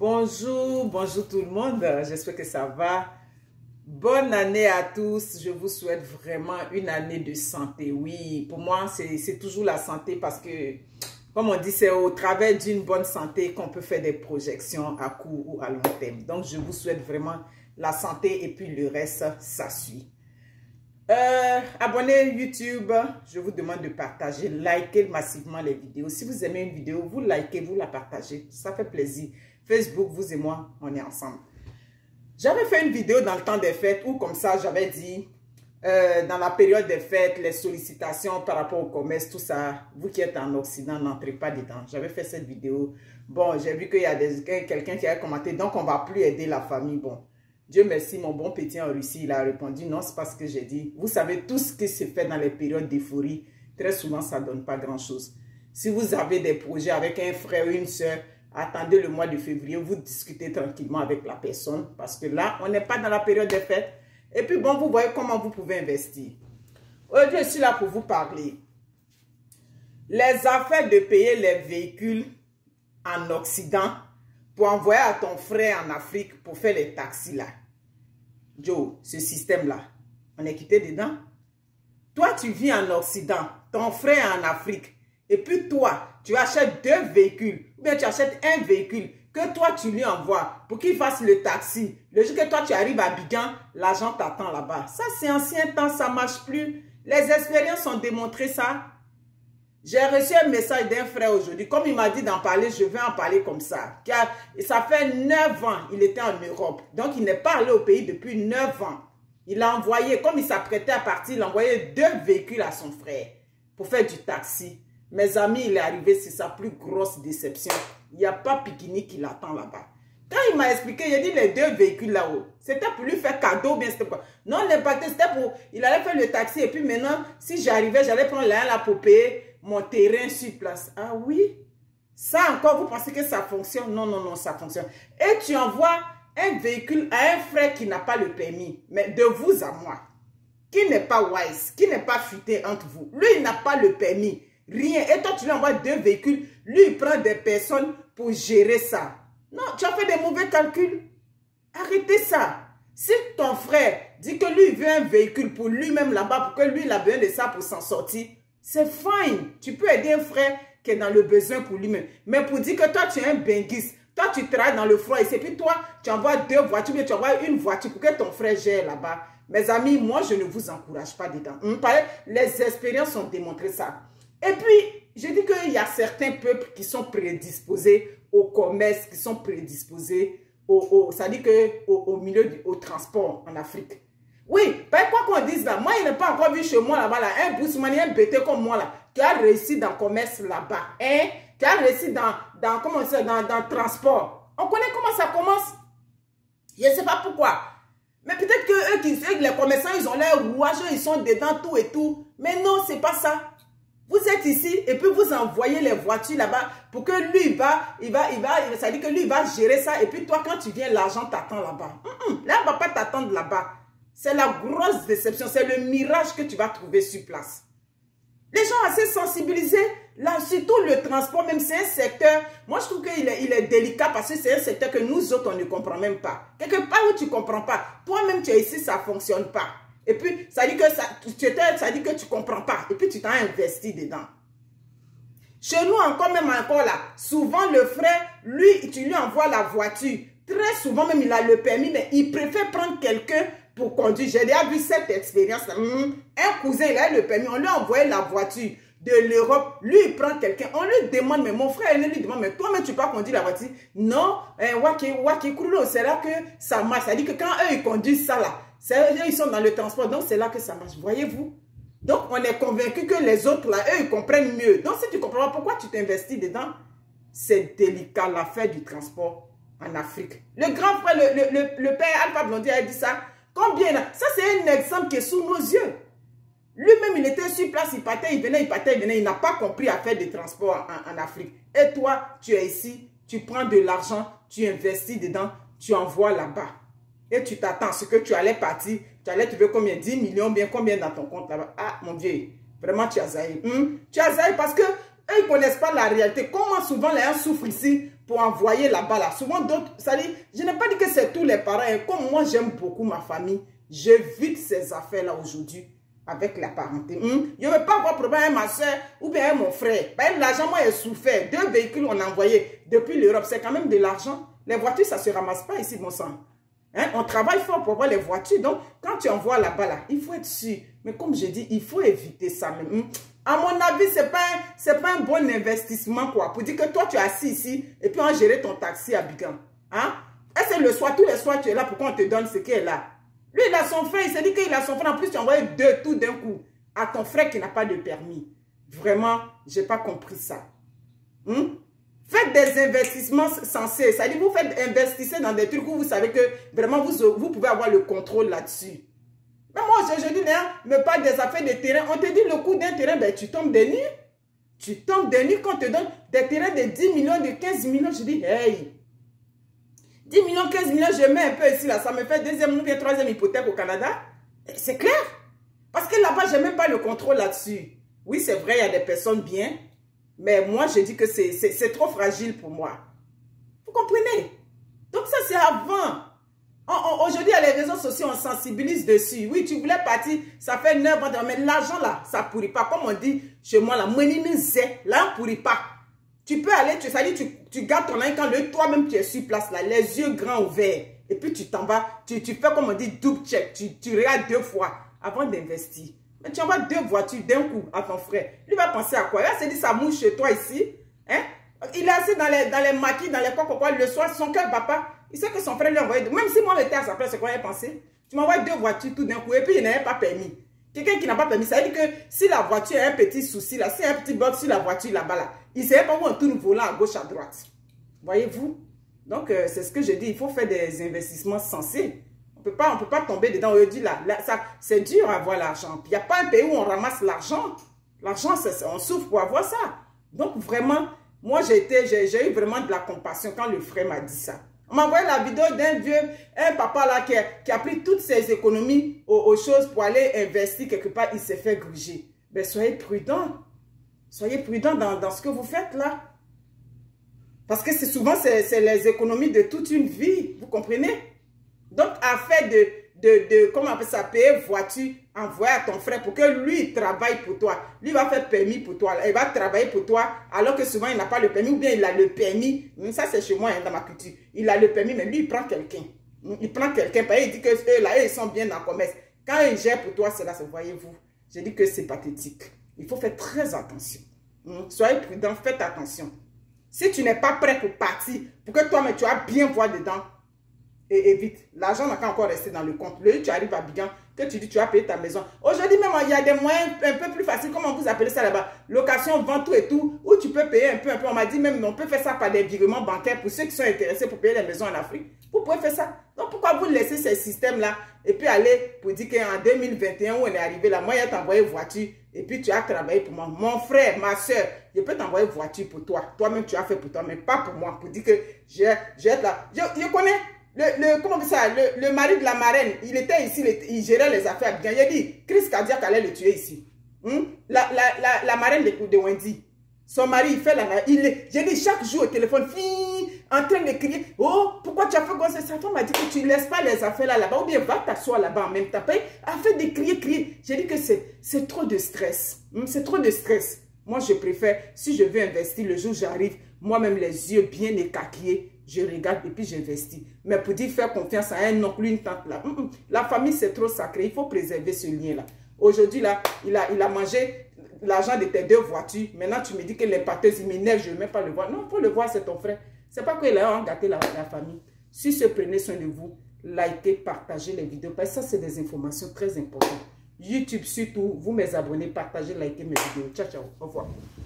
Bonjour, bonjour tout le monde, j'espère que ça va. Bonne année à tous, je vous souhaite vraiment une année de santé. Oui, pour moi, c'est toujours la santé parce que, comme on dit, c'est au travers d'une bonne santé qu'on peut faire des projections à court ou à long terme. Donc, je vous souhaite vraiment la santé et puis le reste, ça suit. Abonnez YouTube, je vous demande de partager, likez massivement les vidéos. Si vous aimez une vidéo, vous likez, vous la partagez, ça fait plaisir. Facebook, vous et moi, on est ensemble. J'avais fait une vidéo dans le temps des fêtes où comme ça, j'avais dit, dans la période des fêtes, les sollicitations par rapport au commerce, tout ça, vous qui êtes en Occident, n'entrez pas dedans. J'avais fait cette vidéo. Bon, j'ai vu qu'il y a quelqu'un qui a commenté, donc on ne va plus aider la famille. Bon, Dieu merci, mon bon petit en Russie, il a répondu, non, c'est pas ce que j'ai dit. Vous savez, tout ce qui se fait dans les périodes d'euphorie, très souvent, ça ne donne pas grand-chose. Si vous avez des projets avec un frère ou une soeur, attendez le mois de février, vous discutez tranquillement avec la personne, parce que là, on n'est pas dans la période des fêtes. Et puis bon, vous voyez comment vous pouvez investir. Aujourd'hui, je suis là pour vous parler. Les affaires de payer les véhicules en Occident pour envoyer à ton frère en Afrique pour faire les taxis là. Joe, ce système-là, on est quitté dedans. Toi, tu vis en Occident, ton frère est en Afrique. Et puis toi, tu achètes deux véhicules, ou bien tu achètes un véhicule que toi tu lui envoies pour qu'il fasse le taxi. Le jour que toi tu arrives à Abidjan, l'argent t'attend là-bas. Ça c'est ancien temps, ça ne marche plus. Les expériences ont démontré ça. J'ai reçu un message d'un frère aujourd'hui. Comme il m'a dit d'en parler, je vais en parler comme ça. Car ça fait 9 ans qu'il était en Europe. Donc il n'est pas allé au pays depuis 9 ans. Il a envoyé, comme il s'apprêtait à partir, il a envoyé deux véhicules à son frère pour faire du taxi. Mes amis, il est arrivé, c'est sa plus grosse déception. Il n'y a pas Pikini qui l'attend là-bas. Quand il m'a expliqué, il a dit les deux véhicules là-haut. C'était pour lui faire cadeau, bien c'était quoi. Non, l'impact, c'était pour... Il allait faire le taxi et puis maintenant, si j'arrivais, j'allais prendre là pour payer mon terrain sur place. Ah oui? Ça encore, vous pensez que ça fonctionne? Non, non, non, ça fonctionne. Et tu envoies un véhicule à un frère qui n'a pas le permis. Mais de vous à moi, qui n'est pas wise, qui n'est pas futé entre vous. Lui, il n'a pas le permis. Rien. Et toi, tu lui envoies deux véhicules. Lui, il prend des personnes pour gérer ça. Non, tu as fait des mauvais calculs. Arrêtez ça. Si ton frère dit que lui, il veut un véhicule pour lui-même là-bas, pour que lui, il a besoin de ça pour s'en sortir, c'est fine. Tu peux aider un frère qui est dans le besoin pour lui-même. Mais pour dire que toi, tu es un benguiste, toi, tu travailles dans le froid, et puis toi, tu envoies deux voitures, mais tu envoies une voiture pour que ton frère gère là-bas. Mes amis, moi, je ne vous encourage pas dedans. Les expériences ont démontré ça. Et puis, je dis qu'il y a certains peuples qui sont prédisposés au commerce, qui sont prédisposés c'est-à-dire au milieu au transport en Afrique. Oui, pas quoi qu'on dise là. Moi, il n'est pas encore vu chez moi là-bas, là, un bousman, un bêté comme moi là, qui a réussi dans le commerce là-bas, hein, qui a réussi dans le transport. On connaît comment ça commence. Je ne sais pas pourquoi. Mais peut-être que les commerçants, ils ont l'air rouageux, ils sont dedans tout et tout. Mais non, c'est pas ça. Vous êtes ici et puis vous envoyez les voitures là-bas pour que lui, ça dit que lui, il va gérer ça. Et puis toi, quand tu viens, l'argent t'attend là-bas. Là, il ne va pas t'attendre là-bas. C'est la grosse déception. C'est le mirage que tu vas trouver sur place. Les gens assez sensibilisés, là, surtout le transport, même c'est un secteur, moi je trouve qu'il est délicat parce que c'est un secteur que nous autres, on ne comprend même pas. Quelque part où tu ne comprends pas, toi-même tu es ici, ça ne fonctionne pas. Et puis, ça dit que ça dit que tu ne comprends pas. Et puis, tu t'as investi dedans. Chez nous, encore là, souvent le frère, lui, tu lui envoies la voiture. Très souvent, même, il a le permis, mais il préfère prendre quelqu'un pour conduire. J'ai déjà vu cette expérience-là. Un cousin, il a le permis. On lui a envoyé la voiture de l'Europe. Lui, il prend quelqu'un. On lui demande, mais mon frère, il lui demande, mais toi-même, tu peux conduire la voiture? Non, c'est là que ça marche. Ça dit que quand eux, ils conduisent ça là, ils sont dans le transport, donc c'est là que ça marche. Voyez-vous? Donc, on est convaincu que les autres, là, eux, ils comprennent mieux. Donc, si tu ne comprends pas pourquoi tu t'investis dedans, c'est délicat, l'affaire du transport en Afrique. Le grand frère, le père Alpha Blondy a dit ça. Combien là? Ça, c'est un exemple qui est sous nos yeux. Lui-même, il était sur place, il partait, il venait, il n'a pas compris à faire des transports en Afrique. Et toi, tu es ici, tu prends de l'argent, tu investis dedans, tu envoies là-bas. Et tu t'attends, ce que tu allais partir, tu allais trouver combien? 10 millions, bien combien dans ton compte là-bas? Ah, mon Dieu, vraiment tu as zaï. Tu as zaï parce que Eux, ils ne connaissent pas la réalité. Comment souvent les gens souffrent ici pour envoyer là-bas. Là. Souvent d'autres, ça dit, je n'ai pas dit que c'est tous les parents. Et comme moi, j'aime beaucoup ma famille, j'évite ces affaires-là aujourd'hui avec la parenté. Je ne veux pas avoir problème avec ma soeur ou bien avec mon frère. L'argent, moi, j'ai souffert. 2 véhicules, on a envoyé depuis l'Europe. C'est quand même de l'argent. Les voitures, ça ne se ramasse pas ici, mon sang. Hein? On travaille fort pour avoir les voitures. Donc, quand tu envoies là-bas, là, il faut être sûr. Mais comme je dis, il faut éviter ça même. À mon avis, ce n'est pas un bon investissement, quoi. Pour dire que toi, tu es assis ici et puis on va gérer ton taxi à Bigan. Hein? Et c'est le soir, tous les soirs, tu es là pour qu'on te donne ce qui est là. Lui, il a son frère, il s'est dit qu'il a son frère. En plus, tu as envoyé 2 tout d'un coup à ton frère qui n'a pas de permis. Vraiment, je n'ai pas compris ça. Faites des investissements sensés. Ça dit, vous investissez dans des trucs où vous savez que vraiment vous pouvez avoir le contrôle là-dessus. Mais moi, je dis, me parle des affaires de terrain. On te dit le coût d'un terrain, ben, tu tombes des nues. Tu tombes des nues quand on te donne des terrains de 10 millions, de 15 millions. Je dis, hey, 10 millions, 15 millions, je mets un peu ici, là. Ça me fait 2e ou bien 3e hypothèque au Canada. C'est clair. Parce que là-bas, je n'ai même pas le contrôle là-dessus. Oui, c'est vrai, il y a des personnes bien. Mais moi, je dis que c'est trop fragile pour moi. Vous comprenez? Donc ça, c'est avant. Aujourd'hui, il y a les réseaux sociaux, on sensibilise dessus. Oui, tu voulais partir, ça fait 9 ans, mais l'argent là, ça ne pourrit pas. Comme on dit chez moi, là, ne pourrit pas. Tu peux aller, tu gardes ton œil quand toi-même tu es sur place, là, les yeux grands ouverts. Et puis tu t'en vas, tu fais comme on dit, double check. Tu regardes 2 fois avant d'investir. Mais tu envoies 2 voitures d'un coup à ton frère. Lui va penser à quoi? Il se dit, ça mouche chez toi ici. Hein? Il est assis dans les maquis, dans les coques, le soir, son cœur ne bat pas. Il sait que son frère lui a envoyé. Même si moi j'étais à sa place, c'est quoi il a pensé? Tu m'envoies 2 voitures tout d'un coup et puis il n'avait pas permis. Quelqu'un qui n'a pas permis, ça veut dire que si la voiture a un petit souci, là, si un petit bug sur la voiture là-bas, là, il ne savait pas où on tourne volant à gauche, à droite. Voyez-vous? Donc, c'est ce que je dis, il faut faire des investissements sensés. On peut pas tomber dedans. On dit là, c'est dur à avoir l'argent. Il n'y a pas un pays où on ramasse l'argent. L'argent, on souffre pour avoir ça. Donc, vraiment, moi, j'ai eu vraiment de la compassion quand le frère m'a dit ça. On m'a envoyé la vidéo d'un vieux, un papa là qui a pris toutes ses économies aux choses pour aller investir quelque part. Il s'est fait gruger. Mais soyez prudents. Soyez prudents dans ce que vous faites là. Parce que souvent, c'est les économies de toute une vie. Vous comprenez? Donc, afin comment on appelle ça, payer voiture, envoyer à ton frère pour que lui, il travaille pour toi. Lui va faire permis pour toi. Il va travailler pour toi, alors que souvent, il n'a pas le permis, ou bien il a le permis. Ça, c'est chez moi, hein, dans ma culture. Il a le permis, mais lui, il prend quelqu'un. Il prend quelqu'un, parce qu'il dit que eux, là, ils sont bien dans le commerce. Quand il gère pour toi, c'est là, voyez-vous. Je dis que c'est pathétique. Il faut faire très attention. Soyez prudents, faites attention. Si tu n'es pas prêt pour partir, pour que toi-même, tu vas bien voir dedans, et vite, l'argent n'a qu'à encore rester dans le compte. Le jour tu arrives à Bigan, que tu dis tu vas payer ta maison. Aujourd'hui même, il y a des moyens un peu plus faciles, comment vous appelez ça là-bas? Location, vente, tout et tout, où tu peux payer un peu. On m'a dit même, on peut faire ça par des virements bancaires pour ceux qui sont intéressés pour payer les maisons en Afrique. Vous pouvez faire ça. Donc pourquoi vous laissez ces systèmes-là et puis aller pour dire qu'en 2021 où on est arrivé là, moi, il a envoyé voiture et puis tu as travaillé pour moi. Mon frère, ma soeur, je peux t'envoyer voiture pour toi. Toi-même, tu as fait pour toi, mais pas pour moi. Pour dire que j'ai là. Je connais. Comment on dit ça, le mari de la marraine, il était ici, il gérait les affaires bien. Il a dit, crise cardiaque allait le tuer ici. La marraine de Wendy, son mari, il fait la... J'ai dit chaque jour au téléphone, en train de crier, oh, pourquoi tu as fait comme ça? Sa femme m'a dit que tu ne laisses pas les affaires là-bas, ou bien va t'asseoir là-bas en même temps. Afin de crier. J'ai dit que c'est trop de stress. C'est trop de stress. Moi, je préfère, si je veux investir, le jour où j'arrive, moi-même les yeux bien écarquillés, je regarde et puis j'investis. Mais pour dire faire confiance à un oncle, une tante là, la famille c'est trop sacré. Il faut préserver ce lien-là. Aujourd'hui là, il a mangé l'argent de tes 2 voitures. Maintenant tu me dis que l'impacteuse, il m'énerve, je ne vais même pas le voir. Non, il faut le voir, c'est ton frère. C'est pas qu'il a gâté la famille. Si se prenez soin de vous, likez, partagez les vidéos. Parce que ça, c'est des informations très importantes. YouTube surtout, vous mes abonnés, partagez, likez mes vidéos. Ciao, ciao. Au revoir.